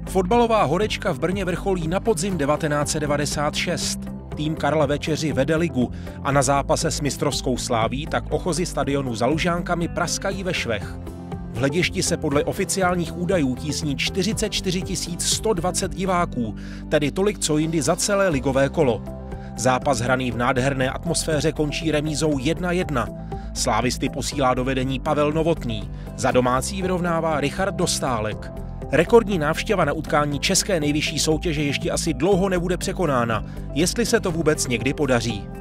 Fotbalová horečka v Brně vrcholí na podzim 1996. Tým Karla Večeři vede ligu a na zápase s mistrovskou Slaví tak ochozy stadionu za Lužánkami praskají ve švech. V hledišti se podle oficiálních údajů tísní 44 120 diváků, tedy tolik co jindy za celé ligové kolo. Zápas hraný v nádherné atmosféře končí remízou 1-1. Slávisty posílá do vedení Pavel Novotný, za domácí vyrovnává Richard Dostálek. Rekordní návštěva na utkání české nejvyšší soutěže ještě asi dlouho nebude překonána, jestli se to vůbec někdy podaří.